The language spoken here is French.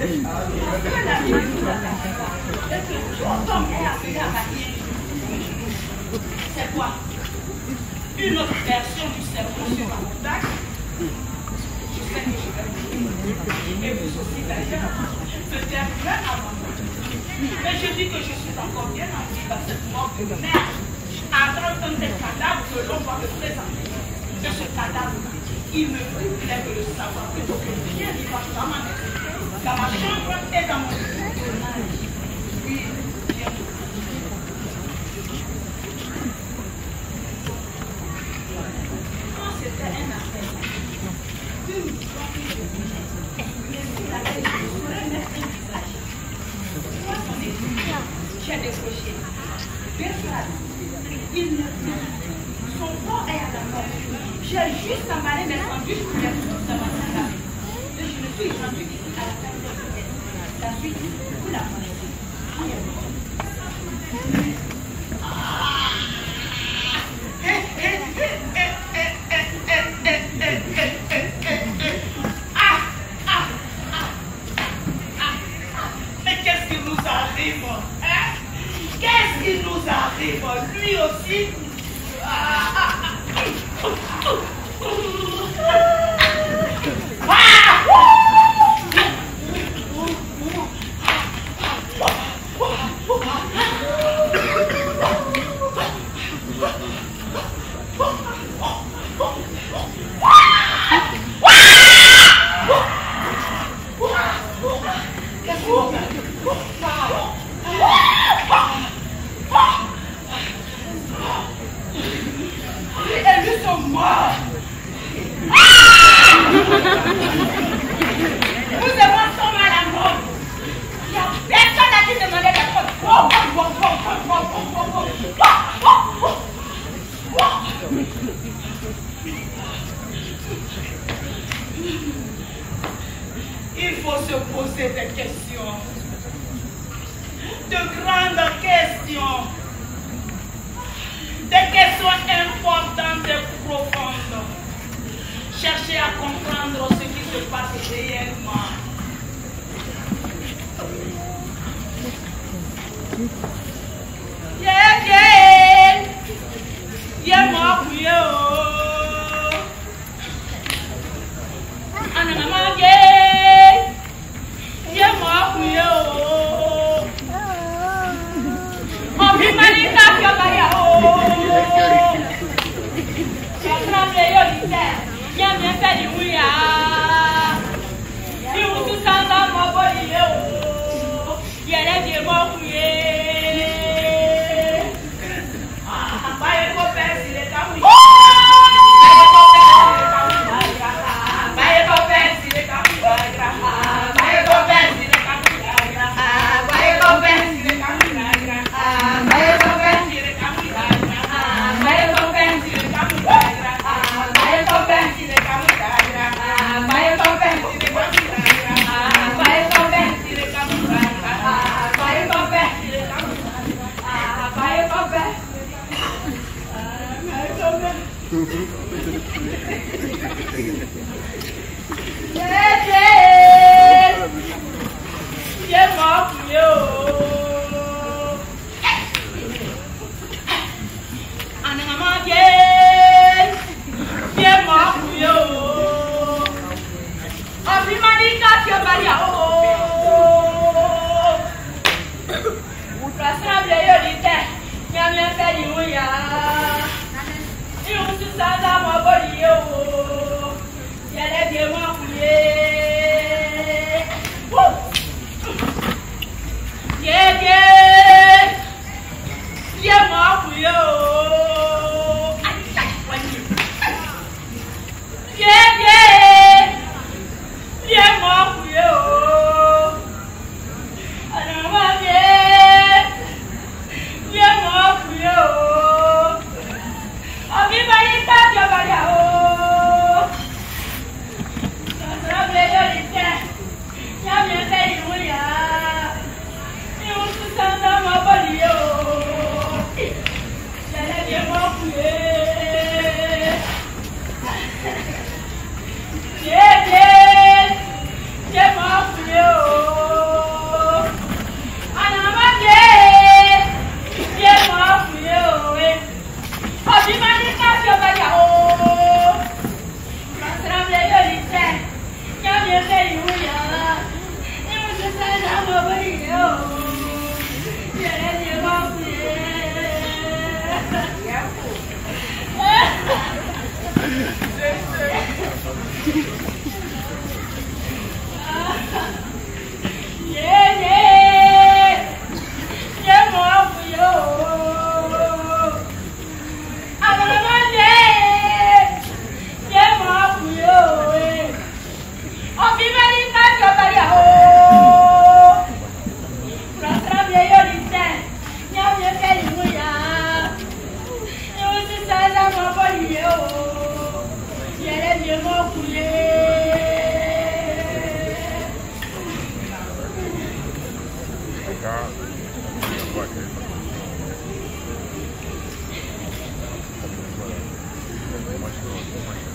C'est quoi? Une autre version du sermon sur la montagne. Je sais que je vais vous et vous aussi d'ailleurs, peut-être bien avant moi. Mais je dis que je suis encore bien envie dans cette mort de merde. Avant un tel cadavre que l'on va me présenter. De ce cadavre-là, il me plaît de le savoir que je viens d'y voir dans ma chambre et dans mon lit. Oui, bien. Quand c'était un appel, j'ai décroché. Il ne son corps est à la mort. J'ai juste emballé mes sandwichs pour les choses dans ma salle. Je me suis rendue ici à la table de l'hôtel. La suite, vous la connaissez. Mais qu'est-ce qui nous arrive? Qu'est-ce qui nous arrive? Lui aussi? Il faut se poser des questions, de grandes questions, des questions importantes et profondes. Cherchez à comprendre ce qui se passe réellement. Yeah. Voilà.